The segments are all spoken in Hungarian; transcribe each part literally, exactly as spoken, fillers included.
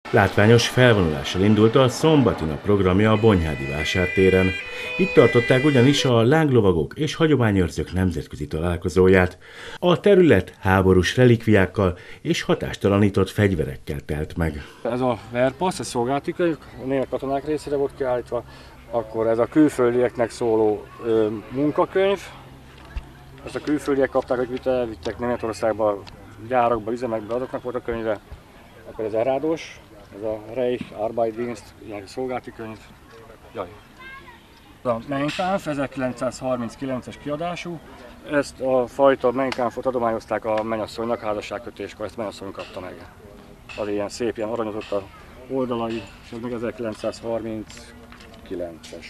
Látványos felvonulással indult a szombati nap programja a Bonyhádi vásártéren. Itt tartották ugyanis a lánglovagok és hagyományőrzők nemzetközi találkozóját. A terület háborús relikviákkal és hatástalanított fegyverekkel telt meg. Ez a verpasz, ez szolgálati könyv, a német katonák részére volt kiállítva, akkor ez a külföldieknek szóló ö, munkakönyv. Ezt a külföldiek kapták, hogy elvittek Németországba, gyárakba, üzemekbe, azoknak volt a könyve. Akkor ez erádos, ez a Reich Arbeitsdienst, ilyen szolgálati könyv. Jaj. A Mein Kampf ezerkilencszázharminckilences kiadású. Ezt a fajta Mein Kampfot adományozták a mennyasszonynak házasságkötéskor, ezt mennyasszony kapta meg. Az ilyen szép, ilyen aranyozott a oldalai, és ez még ezerkilencszázharminckilences.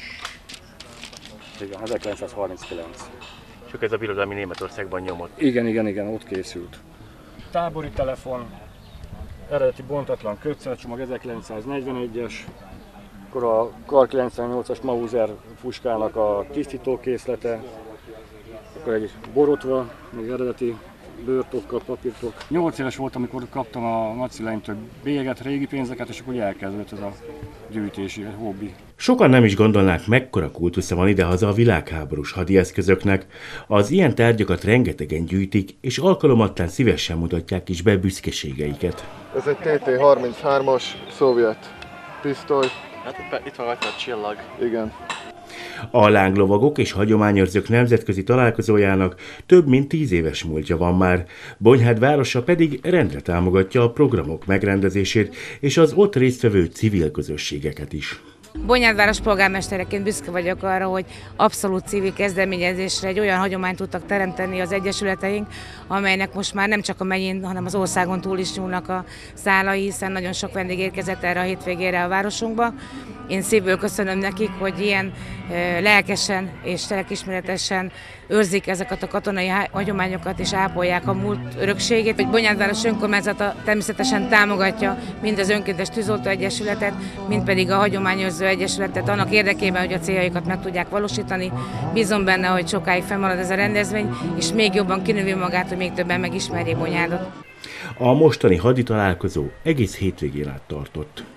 Igen, ezerkilencszázharminckilenc. Csak ez a birodalmi Németországban nyomott. Igen, igen, igen, ott készült. Tábori telefon, eredeti bontatlan kötszercsomag, ezerkilencszáznegyvenegyes. Akkor a Kar kilencvennyolcas Mauser puskának a tisztítókészlete. Akkor egy borotva, még eredeti bőrtokkal, papírtok. Nyolc éves voltam, amikor kaptam a nagyszüleimtől bélyeget, régi pénzeket, és akkor elkezdődött ez a gyűjtési, egy hobbi. Sokan nem is gondolnák, mekkora kultusza van idehaza a világháborús hadieszközöknek. Az ilyen tárgyakat rengetegen gyűjtik, és alkalomattán szívesen mutatják is be büszkeségeiket. Ez egy té té harminchárom-as szovjet pisztoly. Hát itt van rajta a csillag. Igen. A lánglovagok és hagyományőrzők nemzetközi találkozójának több mint tíz éves múltja van már. Bonyhád városa pedig rendre támogatja a programok megrendezését és az ott résztvevő civil közösségeket is. Bonyhád város polgármestereként büszke vagyok arra, hogy abszolút civil kezdeményezésre egy olyan hagyományt tudtak teremteni az egyesületeink, amelynek most már nem csak a megyén, hanem az országon túl is nyúlnak a szálai, hiszen nagyon sok vendég érkezett erre a hétvégére a városunkba. Én szívből köszönöm nekik, hogy ilyen lelkesen és lelkiismeretesen őrzik ezeket a katonai hagyományokat és ápolják a múlt örökségét. Hogy Bonyhád város önkormányzata természetesen támogatja mind az önkéntes tűzoltó egyesületet, mind pedig a hagyományőrző egyesületet annak érdekében, hogy a céljaikat meg tudják valósítani. Bízom benne, hogy sokáig fennmarad ez a rendezvény, és még jobban kinövi magát, hogy még többen megismerjék Bonyhádot. A mostani haditalálkozó egész hétvégén át tartott.